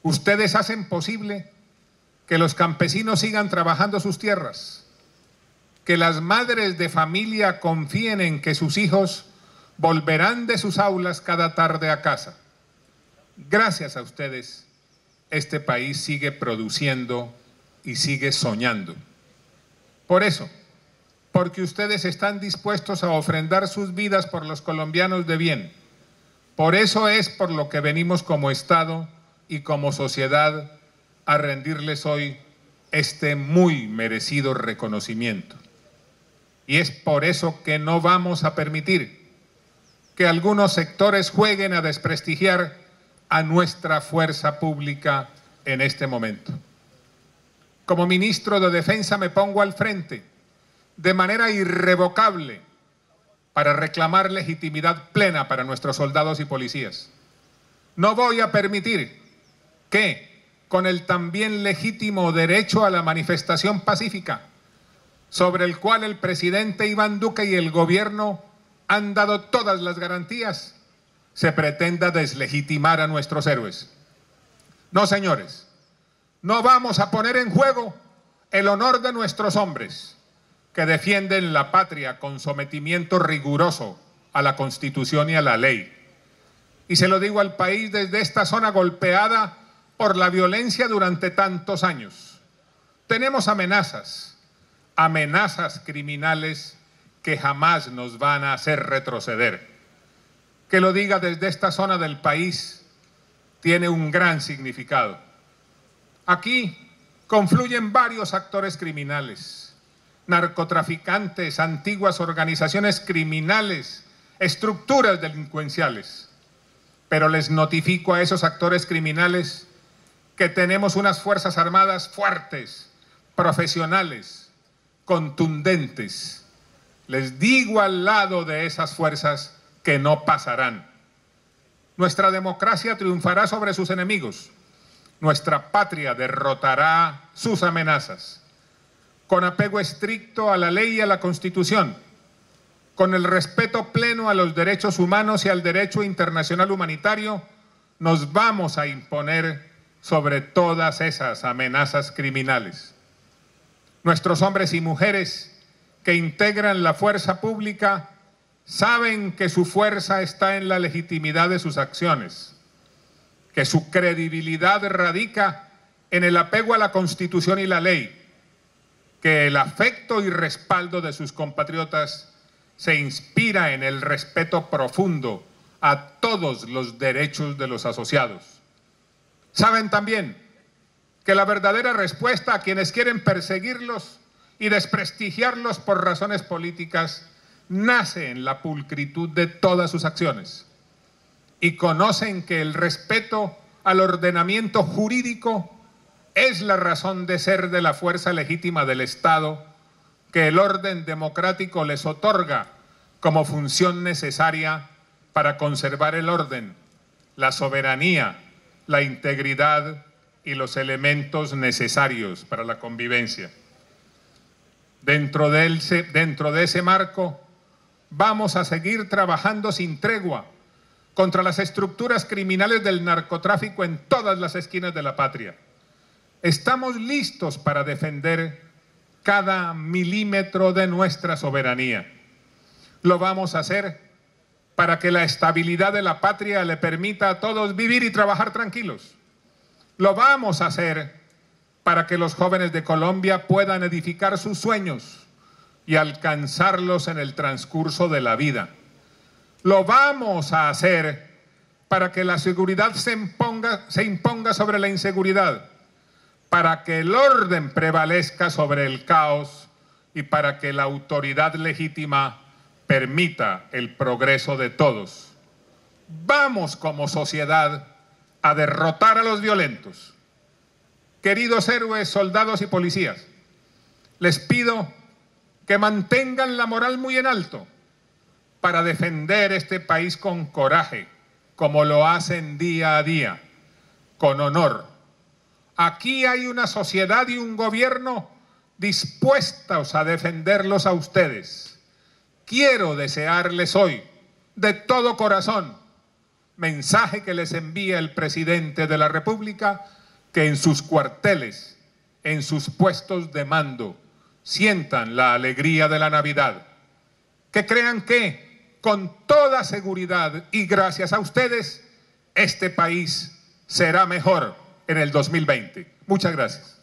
Ustedes hacen posible que los campesinos sigan trabajando sus tierras, que las madres de familia confíen en que sus hijos volverán de sus aulas cada tarde a casa. Gracias a ustedes, este país sigue produciendo y sigue soñando. Por eso, porque ustedes están dispuestos a ofrendar sus vidas por los colombianos de bien. Por eso es por lo que venimos como Estado y como sociedad a rendirles hoy este muy merecido reconocimiento. Y es por eso que no vamos a permitir que algunos sectores jueguen a desprestigiar a nuestra fuerza pública en este momento. Como ministro de Defensa me pongo al frente de manera irrevocable para reclamar legitimidad plena para nuestros soldados y policías. No voy a permitir que, con el también legítimo derecho a la manifestación pacífica, sobre el cual el presidente Iván Duque y el gobierno han dado todas las garantías, se pretenda deslegitimar a nuestros héroes. No, señores, no vamos a poner en juego el honor de nuestros hombres que defienden la patria con sometimiento riguroso a la Constitución y a la ley. Y se lo digo al país desde esta zona golpeada por la violencia durante tantos años. Tenemos amenazas criminales que jamás nos van a hacer retroceder. Que lo diga desde esta zona del país tiene un gran significado. Aquí confluyen varios actores criminales, narcotraficantes, antiguas organizaciones criminales, estructuras delincuenciales. Pero les notifico a esos actores criminales que tenemos unas Fuerzas Armadas fuertes, profesionales, contundentes. Les digo al lado de esas fuerzas que no pasarán. Nuestra democracia triunfará sobre sus enemigos. Nuestra patria derrotará sus amenazas. Con apego estricto a la ley y a la Constitución, con el respeto pleno a los derechos humanos y al derecho internacional humanitario, nos vamos a imponer sobre todas esas amenazas criminales. Nuestros hombres y mujeres que integran la fuerza pública saben que su fuerza está en la legitimidad de sus acciones, que su credibilidad radica en el apego a la Constitución y la ley, que el afecto y respaldo de sus compatriotas se inspira en el respeto profundo a todos los derechos de los asociados. Saben también que la verdadera respuesta a quienes quieren perseguirlos y desprestigiarlos por razones políticas nace en la pulcritud de todas sus acciones. Y conocen que el respeto al ordenamiento jurídico es la razón de ser de la fuerza legítima del Estado que el orden democrático les otorga como función necesaria para conservar el orden, la soberanía, la integridad y los elementos necesarios para la convivencia. Dentro de ese marco, vamos a seguir trabajando sin tregua contra las estructuras criminales del narcotráfico en todas las esquinas de la patria. Estamos listos para defender cada milímetro de nuestra soberanía. Lo vamos a hacer para que la estabilidad de la patria le permita a todos vivir y trabajar tranquilos. Lo vamos a hacer para que los jóvenes de Colombia puedan edificar sus sueños y alcanzarlos en el transcurso de la vida. Lo vamos a hacer para que la seguridad se imponga sobre la inseguridad, para que el orden prevalezca sobre el caos y para que la autoridad legítima permita el progreso de todos. Vamos como sociedad a derrotar a los violentos. Queridos héroes, soldados y policías, les pido que mantengan la moral muy en alto para defender este país con coraje, como lo hacen día a día, con honor. Aquí hay una sociedad y un gobierno dispuestos a defenderlos a ustedes. Quiero desearles hoy, de todo corazón, mensaje que les envía el presidente de la República, que en sus cuarteles, en sus puestos de mando, sientan la alegría de la Navidad. Que crean que, con toda seguridad y gracias a ustedes, este país será mejor en el 2020. Muchas gracias.